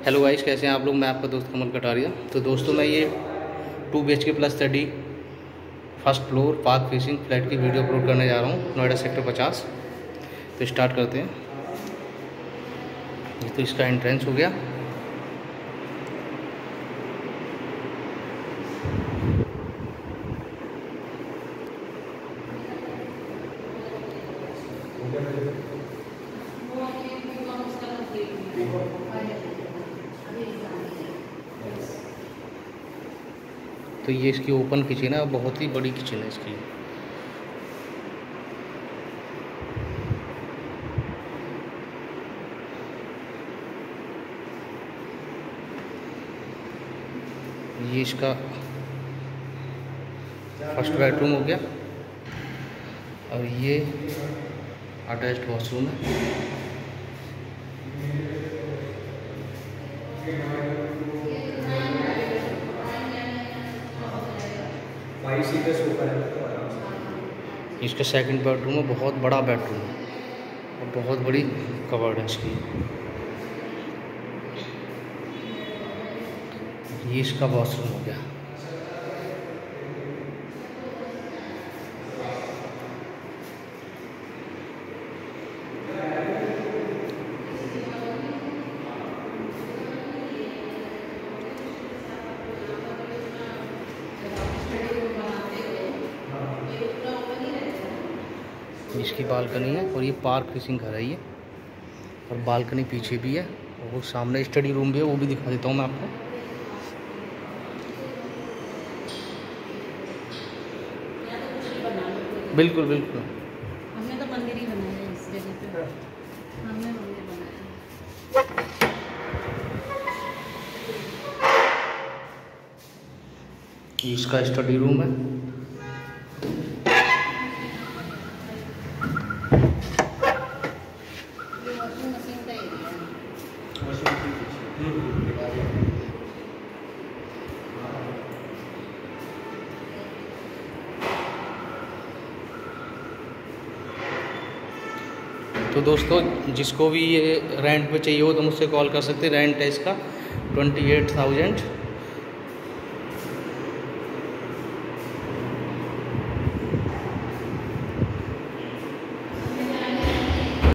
Hello guys, कैसे हैं आप लोग। मैं आपका दोस्त कमल कटारिया। तो दोस्तों, मैं ये 2 BHK plus 30 first floor park facing flat की वीडियो अपलोड करने जा रहा हूँ, नोएडा सेक्टर 50। तो स्टार्ट करते हैं। ये तो इसका एंट्रेंस हो गया। तो ये इसकी ओपन किचन है, बहुत ही बड़ी किचन है इसकी। ये इसका फर्स्ट बेडरूम हो गया और ये अटैच्ड वॉशरूम है। इसका सेकंड बेडरूम है, बहुत बड़ा बेडरूम है और बहुत बड़ी कबर्ड है इसकी। ये इसका वॉशरूम हो गया। इसकी बालकनी है और ये पार्क फेसिंग घर है ये, और बालकनी पीछे भी है और वो सामने स्टडी रूम भी है, वो भी दिखा देता हूँ मैं आपको। बिल्कुल बिल्कुल, हमने तो मंदिर ही बनाया है इस जगह पे। हमने मंदिर बनाया है। इसका स्टडी रूम है। ये वॉशिंग मशीन का एरिया है। तो दोस्तों, जिसको भी ये रेंट पे चाहिए हो तो मुझसे कॉल कर सकते हैं। रेंट है इसका 28,000।